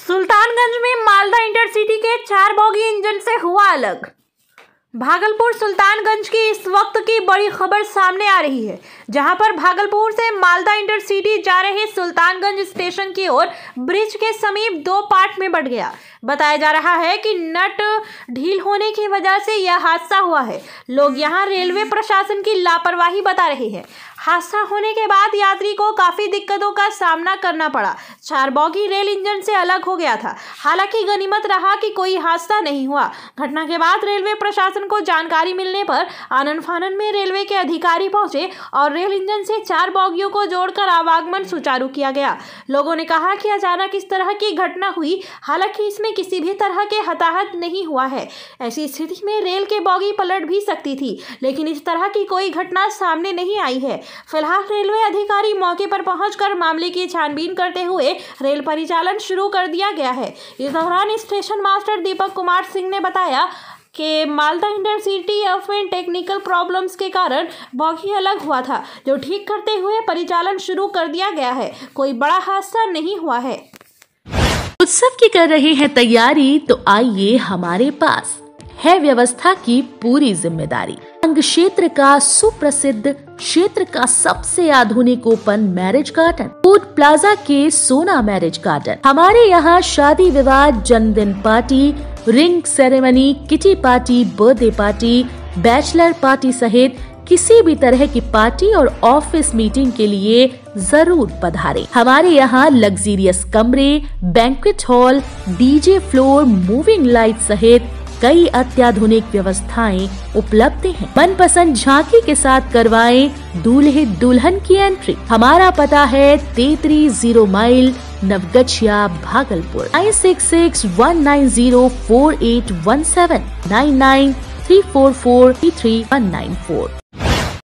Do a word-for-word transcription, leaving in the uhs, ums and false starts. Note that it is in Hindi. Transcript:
सुल्तानगंज में मालदा इंटरसिटी के चार बोगी इंजन से हुआ अलग। भागलपुर सुल्तानगंज की इस वक्त की बड़ी खबर सामने आ रही है, जहां पर भागलपुर से मालदा इंटरसिटी जा रहे सुल्तानगंज स्टेशन की ओर ब्रिज के समीप दो पार्ट में बंट गया। बताया जा रहा है कि नट ढील होने की वजह से यह हादसा हुआ है। लोग यहां रेलवे प्रशासन की लापरवाही बता रहे हैं। हादसा होने के बाद यात्री को काफी दिक्कतों का सामना करना पड़ा। चार बोगी रेल इंजन से अलग हो गया था। हालांकि गनीमत रहा कि कोई हादसा नहीं हुआ। घटना के बाद रेलवे प्रशासन को जानकारी मिलने पर आनन फानन में रेलवे के अधिकारी पहुंचे और रेल इंजन से चार बोगियों को जोड़कर आवागमन सुचारू किया गया। लोगों ने कहा कि अचानक इस तरह की घटना हुई, हालांकि इसमें किसी भी तरह के हताहत नहीं हुआ है। ऐसी स्थिति में रेल के बोगी पलट भी सकती थी, लेकिन इस तरह की कोई घटना सामने नहीं आई है। फिलहाल रेलवे अधिकारी मौके पर पहुंचकर मामले की छानबीन करते हुए रेल परिचालन शुरू कर दिया गया है। इस दौरान स्टेशन मास्टर दीपक कुमार सिंह ने बताया कि मालदा इंटरसिटी में टेक्निकल प्रॉब्लम्स के कारण बोगी अलग हुआ था, जो ठीक करते हुए परिचालन शुरू कर दिया गया है। कोई बड़ा हादसा नहीं हुआ है। उत्सव की कर रहे हैं तैयारी, तो आइए हमारे पास है व्यवस्था की पूरी जिम्मेदारी। अंग क्षेत्र का सुप्रसिद्ध क्षेत्र का सबसे आधुनिक open marriage garden, food plaza के सोना मैरिज गार्डन। हमारे यहाँ शादी विवाह, जन्मदिन party, ring ceremony, kitty party, birthday party, bachelor party सहित किसी भी तरह की पार्टी और ऑफिस मीटिंग के लिए जरूर पधारें। हमारे यहाँ लग्जरियस कमरे, banquet hall, DJ floor, moving light सहित कई अत्याधुनिक व्यवस्थाएं उपलब्ध हैं। मनपसंद झांकी के साथ करवाएं दूल्हे दुल्हन की एंट्री। हमारा पता है तैंतीस zero mile Naugachia Bhagalpur. Nine six six one nine zero four eight one seven nine nine three four four three three one nine four.